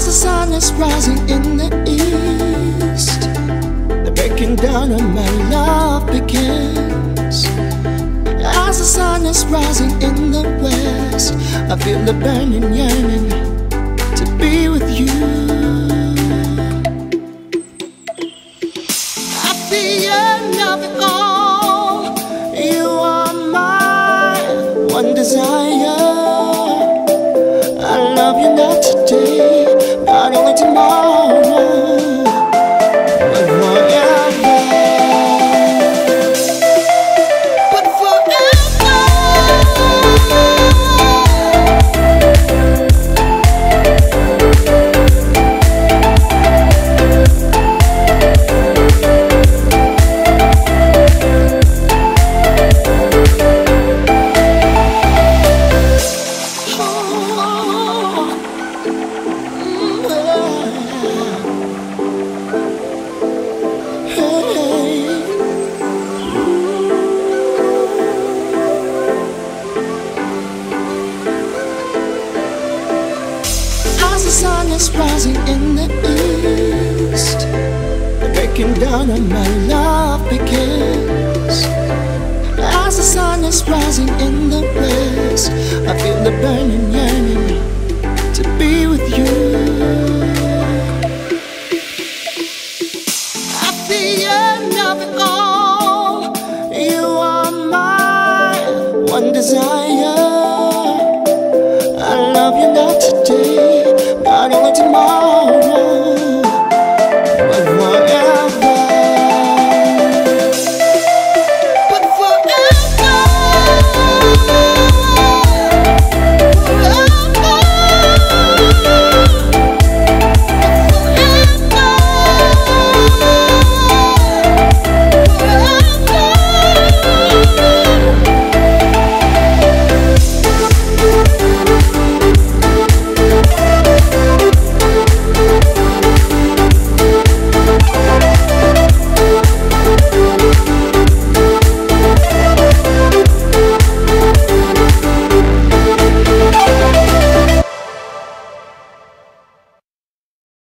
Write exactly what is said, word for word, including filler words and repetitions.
the sun is rising in the east, the breaking down of my love begins. As the sun is rising in the west, I feel the burning yearning to be with you. At the end of it all, you are my one desire. I love you not today, not only tomorrow, but forever. But forever. As the sun is rising in the east, the breaking down of my love begins. As the sun is rising in the west, I feel the burning yearning